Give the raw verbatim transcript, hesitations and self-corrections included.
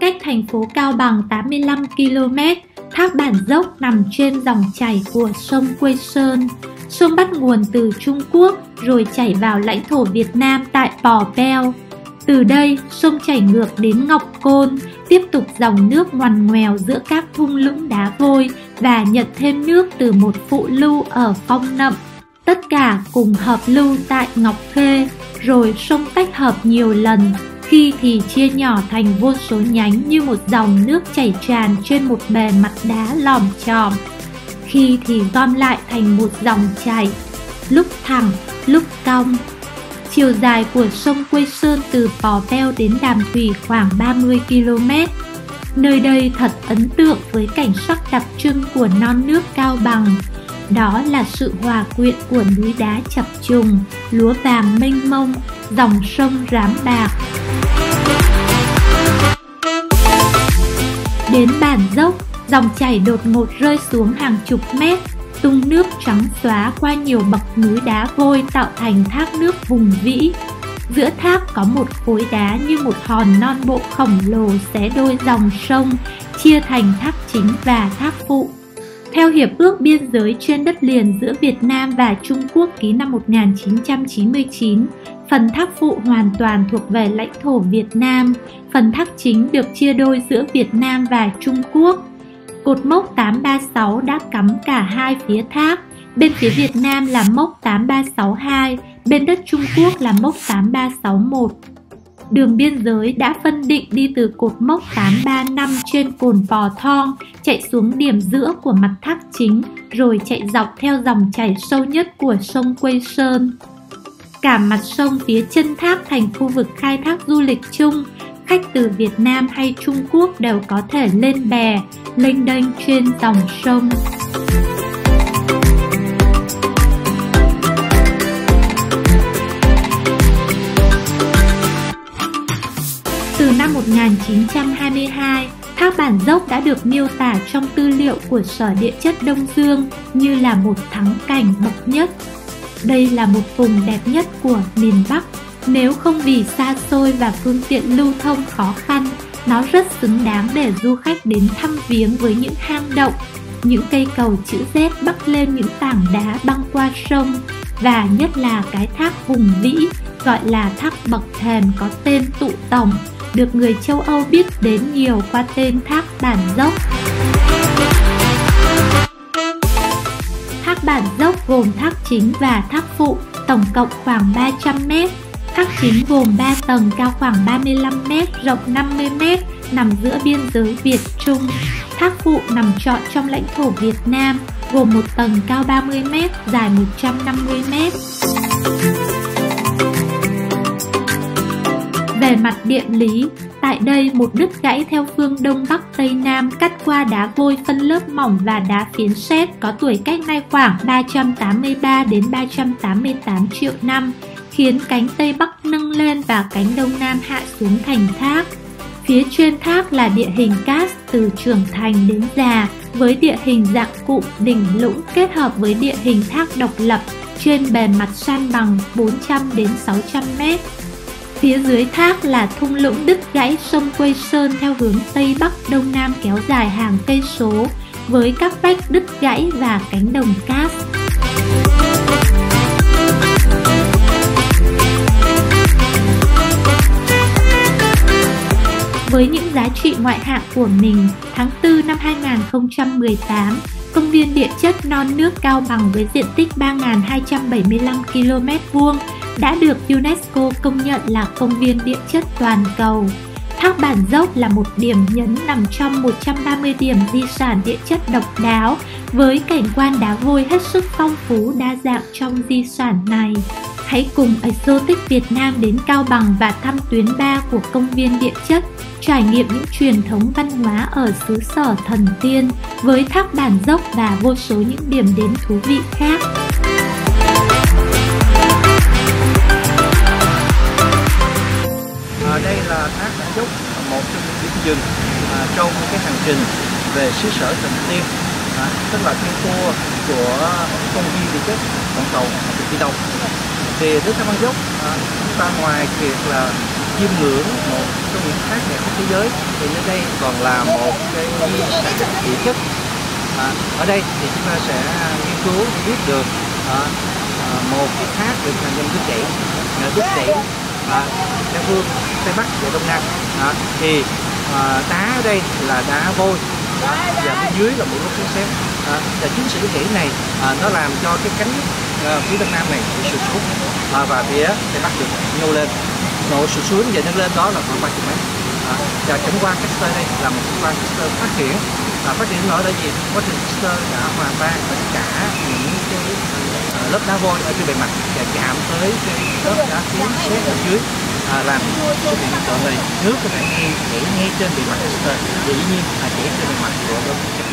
cách thành phố Cao Bằng tám mươi lăm ki lô mét, Thác Bản Dốc nằm trên dòng chảy của sông Quây Sơn. Sông bắt nguồn từ Trung Quốc rồi chảy vào lãnh thổ Việt Nam tại Pò Peo. Từ đây, sông chảy ngược đến Ngọc Côn, tiếp tục dòng nước ngoằn ngoèo giữa các thung lũng đá vôi và nhận thêm nước từ một phụ lưu ở Phong Nậm. Tất cả cùng hợp lưu tại Ngọc Khê, rồi sông tách hợp nhiều lần, khi thì chia nhỏ thành vô số nhánh như một dòng nước chảy tràn trên một bề mặt đá lòm chòm, khi thì gom lại thành một dòng chảy, lúc thẳng, lúc cong. Chiều dài của sông Quây Sơn từ Pò Peo đến Đàm Thủy khoảng ba mươi ki lô mét. Nơi đây thật ấn tượng với cảnh sắc đặc trưng của non nước Cao Bằng. Đó là sự hòa quyện của núi đá chập trùng, lúa vàng mênh mông, dòng sông rám bạc. Đến Bản Dốc, dòng chảy đột ngột rơi xuống hàng chục mét, tung nước trắng xóa qua nhiều bậc núi đá vôi tạo thành thác nước hùng vĩ. Giữa thác có một khối đá như một hòn non bộ khổng lồ xé đôi dòng sông, chia thành thác chính và thác phụ. Theo Hiệp ước Biên giới trên đất liền giữa Việt Nam và Trung Quốc ký năm một nghìn chín trăm chín mươi chín, phần thác phụ hoàn toàn thuộc về lãnh thổ Việt Nam, phần thác chính được chia đôi giữa Việt Nam và Trung Quốc. Cột mốc tám ba sáu đã cắm cả hai phía thác, bên phía Việt Nam là mốc tám ba sáu hai, bên đất Trung Quốc là mốc tám ba sáu một. Đường biên giới đã phân định đi từ cột mốc tám ba năm trên cồn Pò Thong, chạy xuống điểm giữa của mặt thác chính, rồi chạy dọc theo dòng chảy sâu nhất của sông Quây Sơn. Cả mặt sông phía chân thác thành khu vực khai thác du lịch chung, khách từ Việt Nam hay Trung Quốc đều có thể lên bè, lênh đênh trên dòng sông. Từ năm một nghìn chín trăm hai mươi hai, Thác Bản Dốc đã được miêu tả trong tư liệu của Sở Địa chất Đông Dương như là một thắng cảnh bậc nhất. Đây là một vùng đẹp nhất của miền Bắc. Nếu không vì xa xôi và phương tiện lưu thông khó khăn, nó rất xứng đáng để du khách đến thăm viếng với những hang động, những cây cầu chữ Z bắc lên những tảng đá băng qua sông, và nhất là cái thác hùng vĩ gọi là thác bậc thềm có tên Tụ Tổng, được người châu Âu biết đến nhiều qua tên Thác Bản Dốc. Thác Bản Dốc gồm thác chính và thác phụ, tổng cộng khoảng ba trăm mét. Thác chính gồm ba tầng cao khoảng ba mươi lăm mét, rộng năm mươi mét, nằm giữa biên giới Việt-Trung. Thác phụ nằm trọn trong lãnh thổ Việt Nam, gồm một tầng cao ba mươi mét, dài một trăm năm mươi mét. Về mặt địa lý, tại đây một đứt gãy theo phương Đông Bắc Tây Nam cắt qua đá vôi phân lớp mỏng và đá phiến sét có tuổi cách nay khoảng ba trăm tám mươi ba đến ba trăm tám mươi tám triệu năm, khiến cánh Tây Bắc nâng lên và cánh Đông Nam hạ xuống thành thác. Phía trên thác là địa hình cát từ trưởng thành đến già, với địa hình dạng cụm đỉnh lũng kết hợp với địa hình thác độc lập trên bề mặt san bằng bốn trăm đến sáu trăm mét. Phía dưới thác là thung lũng đứt gãy sông Quây Sơn theo hướng Tây Bắc Đông Nam kéo dài hàng cây số, với các vách đứt gãy và cánh đồng cát. Với những giá trị ngoại hạng của mình, tháng tư năm hai nghìn không trăm mười tám, Công viên Địa chất Non nước Cao Bằng với diện tích ba nghìn hai trăm bảy mươi lăm ki lô mét vuông đã được UNESCO công nhận là công viên địa chất toàn cầu. Thác Bản Dốc là một điểm nhấn nằm trong một trăm ba mươi điểm di sản địa chất độc đáo, với cảnh quan đá vôi hết sức phong phú đa dạng trong di sản này. Hãy cùng Exotic Việt Nam đến Cao Bằng và thăm tuyến ba của công viên địa chất, trải nghiệm những truyền thống văn hóa ở xứ sở thần tiên với Thác Bản Dốc và vô số những điểm đến thú vị khác. À, đây là Thác Bản Dốc, một trong những điểm dừng à, trong cái hành trình về xứ sở thần tiên, à, tức là cái tour của công viên địa chất toàn cầu Việt Nam. Thì đến Thác Bản Dốc, à, chúng ta ngoài việc là chiêm ngưỡng một trong những thác đẹp nhất thế giới, thì nơi đây còn là một cái di sản địa chất. À, ở đây thì chúng ta sẽ nghiên cứu để biết được à, à, một cái thác được hình thành đứt gãy, đứt gãy à, theo phương tây bắc và đông nam. À, thì à, đá ở đây là đá vôi, à, và bên dưới là một lớp sét sét. À, và chính sự đứt gãy này à, nó làm cho cái cánh à, phía đông nam này bị sụt xuống, à, và phía tây bắc được nhô lên. Độ sụt xuống và nâng lên đó là khoảng ba mươi mét. À, và cảnh quan Caster đây là một cảnh quan Caster phát triển. À, phát triển ở đây gì? Quá trình Caster đã hòa tan tất cả những cái uh, lớp đá vôi ở trên bề mặt và chạm tới cái lớp đá phiến sét ở dưới, à, làm xuất hiện đoạn này nước có thể ngay chảy ngay trên bề mặt Caster, dĩ nhiên là chảy trên bề mặt của